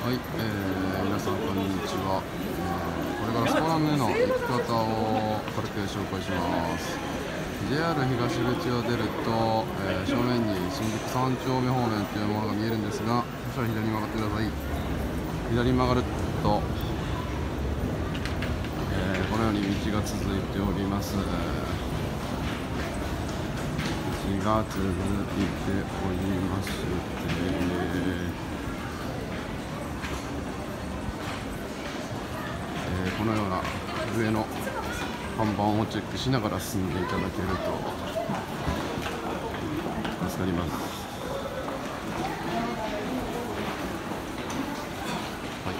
はい、皆さんこんにちは。これからスポランへの行き方を軽く紹介します。JR 東口を出ると、正面に新宿3丁目方面というものが見えるんですが、そしたら左に曲がってください。左に曲がると、このように道が続いております。道が続いておりまして、このような上の看板をチェックしながら進んでいただけると助かります。はい、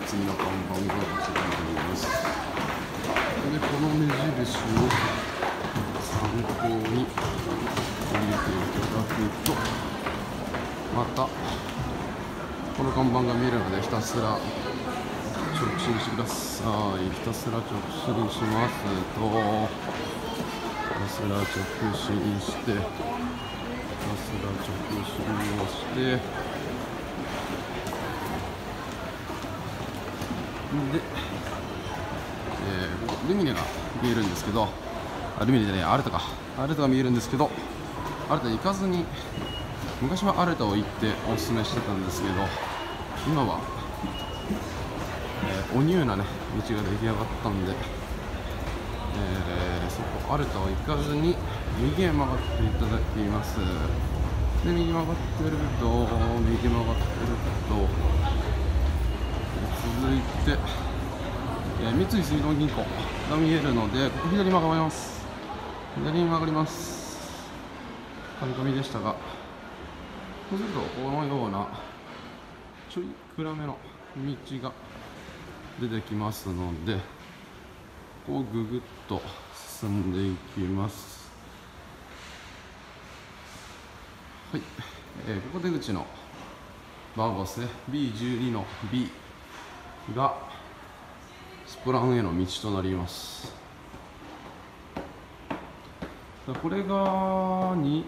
次の看板がこちらになります。で、この目印を参考に見ていただくと、またこの看板が見えるのでひたすら直進してください。ひたすら直進しますと、ひたすら直進して、ひたすら直進をして、で、ルミネが見えるんですけど、ルミネじゃねえ、アルタか。アルタが見えるんですけど、アルタ行かずに、昔はアルタを行っておすすめしてたんですけど、今はおニューなね道が出来上がったんで、そこアルタは行かずに右へ曲がっていただきます。で、右曲がってると、右曲がってると、続いて、三井住友銀行が見えるので、ここ左に曲がります。左に曲がります。噛み込みでしたが、そうするとこのようなちょい暗めの道が出てきますので、こうぐぐっと進んでいきます。はい、ここ出口の番号ですね。 B12 の B がスプランへの道となります。これが1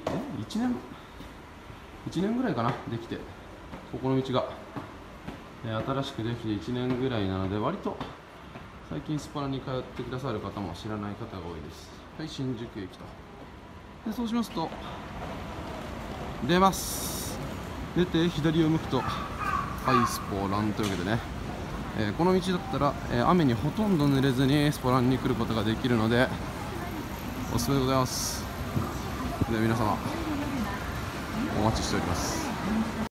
年ぐらいかな、できて、ここの道が新しくできて1年ぐらいなので、割と最近スパラに通ってくださる方も知らない方が多いです。はい、新宿駅と。で、そうしますと出ます。出て左を向くとはい、スポランというわけでね、この道だったら、雨にほとんど濡れずにスポランに来ることができるのでおすすめでございます。で、皆様お待ちしております。